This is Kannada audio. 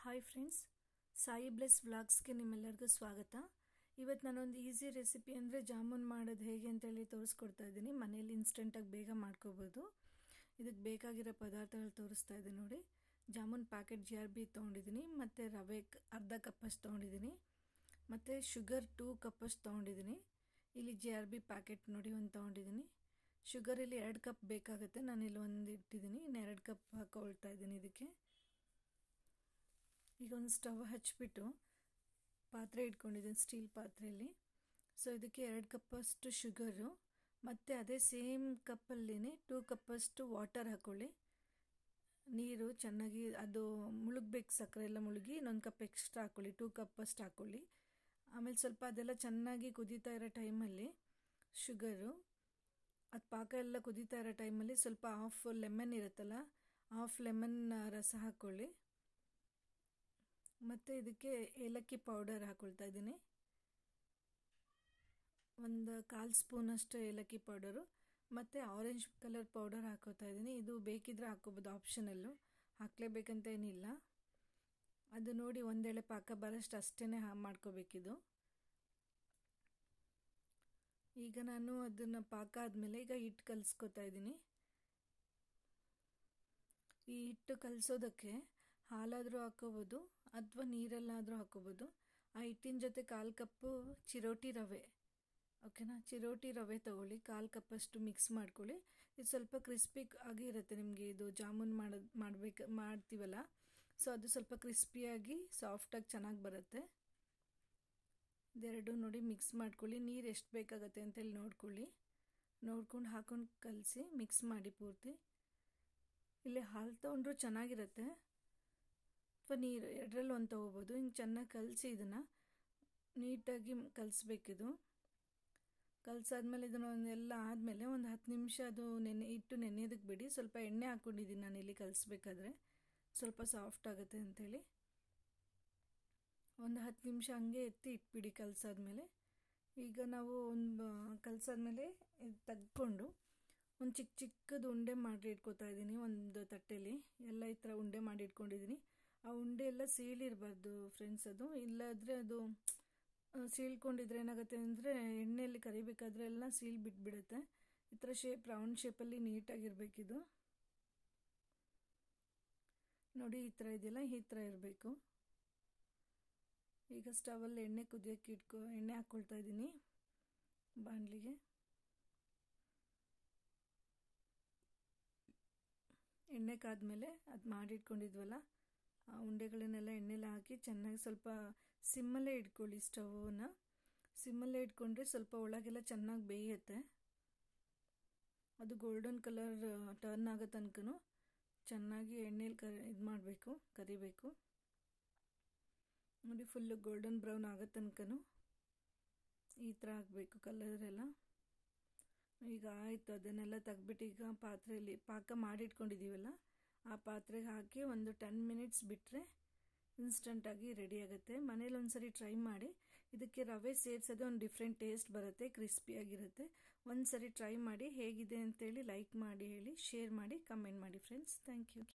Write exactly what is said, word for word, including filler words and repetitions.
ಹಾಯ್ ಫ್ರೆಂಡ್ಸ್, ಸಾಯಿ ಬ್ಲೆಸ್ ವ್ಲಾಗ್ಸ್ಗೆ ನಿಮ್ಮೆಲ್ಲರಿಗೂ ಸ್ವಾಗತ. ಇವತ್ತು ನಾನೊಂದು ಈಸಿ ರೆಸಿಪಿ ಅಂದರೆ ಜಾಮೂನ್ ಮಾಡೋದು ಹೇಗೆ ಅಂತೇಳಿ ತೋರಿಸ್ಕೊಡ್ತಾ ಇದ್ದೀನಿ. ಮನೇಲಿ ಇನ್ಸ್ಟೆಂಟಾಗಿ ಬೇಗ ಮಾಡ್ಕೋಬೋದು. ಇದಕ್ಕೆ ಬೇಕಾಗಿರೋ ಪದಾರ್ಥಗಳು ತೋರಿಸ್ತಾ ಇದ್ದೀನಿ ನೋಡಿ. Jamun packet G R B ತೊಗೊಂಡಿದ್ದೀನಿ, ಮತ್ತು ರವೆ ಅರ್ಧ ಕಪ್ಪಷ್ಟು ತೊಗೊಂಡಿದ್ದೀನಿ, ಮತ್ತು ಶುಗರ್ ಟೂ ಕಪ್ಪಷ್ಟು ತೊಗೊಂಡಿದ್ದೀನಿ. ಇಲ್ಲಿ ಜಿ ಆರ್ ಬಿ ಪ್ಯಾಕೆಟ್ ನೋಡಿ ಒಂದು ತೊಗೊಂಡಿದ್ದೀನಿ. ಶುಗರ್ ಇಲ್ಲಿ ಎರಡು ಕಪ್ ಬೇಕಾಗುತ್ತೆ, ನಾನಿಲ್ಲಿ ಒಂದು ಇಟ್ಟಿದ್ದೀನಿ, ಇನ್ನು ಎರಡು ಕಪ್ ಹಾಕೊಳ್ತಾ ಇದ್ದೀನಿ. ಇದಕ್ಕೆ ಈಗ ಒಂದು ಸ್ಟವ್ ಹಚ್ಚಿಬಿಟ್ಟು ಪಾತ್ರೆ ಇಟ್ಕೊಂಡಿದ್ದೀನಿ, ಸ್ಟೀಲ್ ಪಾತ್ರೆಯಲ್ಲಿ. ಸೊ ಇದಕ್ಕೆ ಎರಡು ಕಪ್ಪಷ್ಟು ಶುಗರು ಮತ್ತು ಅದೇ ಸೇಮ್ ಕಪ್ಪಲ್ಲಿನೇ ಟೂ ಕಪ್ಪಷ್ಟು ವಾಟರ್ ಹಾಕ್ಕೊಳ್ಳಿ. ನೀರು ಚೆನ್ನಾಗಿ ಅದು ಮುಳುಗಬೇಕು, ಸಕ್ಕರೆ ಎಲ್ಲ ಮುಳುಗಿ ಇನ್ನೊಂದು ಕಪ್ ಎಕ್ಸ್ಟ್ರಾ ಹಾಕ್ಕೊಳ್ಳಿ, ಟೂ ಕಪ್ಪಷ್ಟು ಹಾಕ್ಕೊಳ್ಳಿ. ಆಮೇಲೆ ಸ್ವಲ್ಪ ಅದೆಲ್ಲ ಚೆನ್ನಾಗಿ ಕುದೀತಾ ಇರೋ ಟೈಮಲ್ಲಿ ಶುಗರು ಅದು ಪಾಕ ಎಲ್ಲ ಕುದೀತಾ ಇರೋ ಟೈಮಲ್ಲಿ ಸ್ವಲ್ಪ ಹಾಫ್ ಲೆಮನ್ ಇರುತ್ತಲ್ಲ, ಹಾಫ್ ಲೆಮನ್ ರಸ ಹಾಕ್ಕೊಳ್ಳಿ. ಮತ್ತು ಇದಕ್ಕೆ ಏಲಕ್ಕಿ ಪೌಡರ್ ಹಾಕ್ಕೊಳ್ತಾ ಇದ್ದೀನಿ, ಒಂದು ಕಾಲು ಸ್ಪೂನಷ್ಟು ಏಲಕ್ಕಿ ಪೌಡರು, ಮತ್ತು ಆರೆಂಜ್ ಕಲರ್ ಪೌಡರ್ ಹಾಕೋತಾ ಇದ್ದೀನಿ. ಇದು ಬೇಕಿದ್ರೆ ಹಾಕೋಬೋದು, ಆಪ್ಷನಲ್ಲು, ಹಾಕಲೇಬೇಕಂತ ಏನಿಲ್ಲ. ಅದು ನೋಡಿ ಒಂದೇಳೆ ಪಾಕ ಬರೋಷ್ಟು ಅಷ್ಟೇ ಮಾಡ್ಕೋಬೇಕಿದು. ಈಗ ನಾನು ಅದನ್ನು ಪಾಕ ಆದಮೇಲೆ ಈಗ ಹಿಟ್ಟು ಕಲಿಸ್ಕೊತಾ ಇದ್ದೀನಿ. ಈ ಹಿಟ್ಟು ಕಲಿಸೋದಕ್ಕೆ ಹಾಲಾದರೂ ಹಾಕೋಬೋದು ಅಥವಾ ನೀರಲ್ಲಾದರೂ ಹಾಕೋಬೋದು. ಆ ಹಿಟ್ಟಿನ ಜೊತೆ ಕಾಲು ಕಪ್ಪು ಚಿರೋಟಿ ರವೆ, ಓಕೆನಾ, ಚಿರೋಟಿ ರವೆ ತೊಗೊಳ್ಳಿ, ಕಾಲು ಕಪ್ಪಷ್ಟು ಮಿಕ್ಸ್ ಮಾಡ್ಕೊಳ್ಳಿ. ಇದು ಸ್ವಲ್ಪ ಕ್ರಿಸ್ಪಿ ಆಗಿ ಇರುತ್ತೆ ನಿಮಗೆ, ಇದು ಜಾಮೂನ್ ಮಾಡೋದು ಮಾಡಬೇಕು ಮಾಡ್ತೀವಲ್ಲ, ಸೊ ಅದು ಸ್ವಲ್ಪ ಕ್ರಿಸ್ಪಿಯಾಗಿ ಸಾಫ್ಟಾಗಿ ಚೆನ್ನಾಗಿ ಬರುತ್ತೆ. ಇದೆರಡು ನೋಡಿ ಮಿಕ್ಸ್ ಮಾಡ್ಕೊಳ್ಳಿ. ನೀರು ಎಷ್ಟು ಬೇಕಾಗತ್ತೆ ಅಂತೇಳಿ ನೋಡ್ಕೊಳ್ಳಿ, ನೋಡ್ಕೊಂಡು ಹಾಕೊಂಡು ಕಲಸಿ ಮಿಕ್ಸ್ ಮಾಡಿ ಪೂರ್ತಿ. ಇಲ್ಲಿ ಹಾಲು ತೊಗೊಂಡ್ರೂ ಚೆನ್ನಾಗಿರುತ್ತೆ ಅಥವಾ ನೀರು ಎರಡರಲ್ಲಿ ಒಂದು ತೊಗೋಬೋದು. ಹಿಂಗೆ ಚೆನ್ನಾಗಿ ಕಲಸಿ ಇದನ್ನು ನೀಟಾಗಿ ಕಲಿಸ್ಬೇಕಿದು. ಕಲಸಾದ್ಮೇಲೆ ಇದನ್ನು ಒಂದೆಲ್ಲ ಆದಮೇಲೆ ಒಂದು ಹತ್ತು ನಿಮಿಷ ಅದು ನೆನೆ ಇಟ್ಟು ನೆನೆಯೋದಕ್ಕೆ ಬಿಡಿ. ಸ್ವಲ್ಪ ಎಣ್ಣೆ ಹಾಕ್ಕೊಂಡಿದ್ದೀನಿ ನಾನು ಇಲ್ಲಿ ಕಲಿಸ್ಬೇಕಾದ್ರೆ, ಸ್ವಲ್ಪ ಸಾಫ್ಟ್ ಆಗುತ್ತೆ ಅಂಥೇಳಿ. ಒಂದು ಹತ್ತು ನಿಮಿಷ ಹಂಗೆ ಎತ್ತಿ ಇಟ್ಬಿಡಿ ಕಲಸಾದ್ಮೇಲೆ. ಈಗ ನಾವು ಒಂದು ಕಲಸಾದ್ಮೇಲೆ ಇದು ತೆಗೆದುಕೊಂಡು ಒಂದು ಚಿಕ್ಕ ಚಿಕ್ಕದು ಉಂಡೆ ಮಾಡಿ ಇಟ್ಕೊತಾ ಇದ್ದೀನಿ ಒಂದು ತಟ್ಟೆಯಲ್ಲಿ. ಎಲ್ಲ ಈ ಥರ ಉಂಡೆ ಮಾಡಿ ಇಟ್ಕೊಂಡಿದ್ದೀನಿ. ಆ ಉಂಡೆ ಎಲ್ಲ ಸೀಳಿರಬಾರ್ದು ಫ್ರೆಂಡ್ಸ್, ಅದು ಇಲ್ಲಾದರೆ ಅದು ಸೀಳ್ಕೊಂಡಿದ್ರೆ ಏನಾಗುತ್ತೆ ಅಂದರೆ ಎಣ್ಣೆಯಲ್ಲಿ ಕರಿಬೇಕಾದ್ರೆ ಎಲ್ಲ ಸೀಳ್ ಬಿಟ್ಬಿಡುತ್ತೆ. ಈ ಥರ ಶೇಪ್ ರೌಂಡ್ ಶೇಪಲ್ಲಿ ನೀಟಾಗಿರಬೇಕಿದು ನೋಡಿ. ಈ ಥರ ಇದೆಯಲ್ಲ, ಈ ಥರ ಇರಬೇಕು. ಈಗ ಸ್ಟವಲ್ಲಿ ಎಣ್ಣೆ ಕುದಿಯೋಕ್ಕೆ ಇಟ್ಕೊ ಎಣ್ಣೆ ಹಾಕ್ಕೊಳ್ತಾ ಇದ್ದೀನಿ ಬಾಣಲಿಗೆ. ಎಣ್ಣೆ ಕಾದ್ಮೇಲೆ ಅದು ಮಾಡಿಟ್ಕೊಂಡಿದ್ವಲ್ಲ ಆ ಉಂಡೆಗಳನ್ನೆಲ್ಲ ಎಣ್ಣೆಲ್ಲ ಹಾಕಿ ಚೆನ್ನಾಗಿ ಸ್ವಲ್ಪ ಸಿಮ್ಮಲ್ಲೇ ಇಟ್ಕೊಳ್ಳಿ. ಸ್ಟವ್ನ ಸಿಮ್ಮಲ್ಲೇ ಇಟ್ಕೊಂಡ್ರೆ ಸ್ವಲ್ಪ ಒಳಗೆಲ್ಲ ಚೆನ್ನಾಗಿ ಬೇಯುತ್ತೆ. ಅದು ಗೋಲ್ಡನ್ ಕಲರ್ ಟರ್ನ್ ಆಗೋ ತನಕ ಚೆನ್ನಾಗಿ ಎಣ್ಣೆಲಿ ಕರಿ ಇದು ಮಾಡಬೇಕು, ಕರಿಬೇಕು ನೋಡಿ. ಫುಲ್ಲು ಗೋಲ್ಡನ್ ಬ್ರೌನ್ ಆಗೋ ತನಕ ಈ ಥರ ಆಗಬೇಕು ಕಲರೆಲ್ಲ. ಈಗ ಆಯಿತು, ಅದನ್ನೆಲ್ಲ ತೆಗ್ಬಿಟ್ಟು ಈಗ ಪಾತ್ರೆಯಲ್ಲಿ ಪಾಕ ಮಾಡಿಟ್ಕೊಂಡಿದ್ದೀವಲ್ಲ ಆ ಪಾತ್ರೆಗೆ ಹಾಕಿ ಒಂದು ಟೆನ್ ಮಿನಿಟ್ಸ್ ಬಿಟ್ಟರೆ ಇನ್ಸ್ಟಂಟಾಗಿ ರೆಡಿ ಆಗುತ್ತೆ. ಮನೇಲಿ ಒಂದು ಸರಿ ಟ್ರೈ ಮಾಡಿ. ಇದಕ್ಕೆ ರವೆ ಸೇರಿಸೋದೇ ಒಂದು ಡಿಫ್ರೆಂಟ್ ಟೇಸ್ಟ್ ಬರುತ್ತೆ, ಕ್ರಿಸ್ಪಿಯಾಗಿರುತ್ತೆ. ಒಂದು ಸರಿ ಟ್ರೈ ಮಾಡಿ, ಹೇಗಿದೆ ಅಂತೇಳಿ ಲೈಕ್ ಮಾಡಿ ಹೇಳಿ, ಶೇರ್ ಮಾಡಿ, ಕಮೆಂಟ್ ಮಾಡಿ ಫ್ರೆಂಡ್ಸ್. Thank you.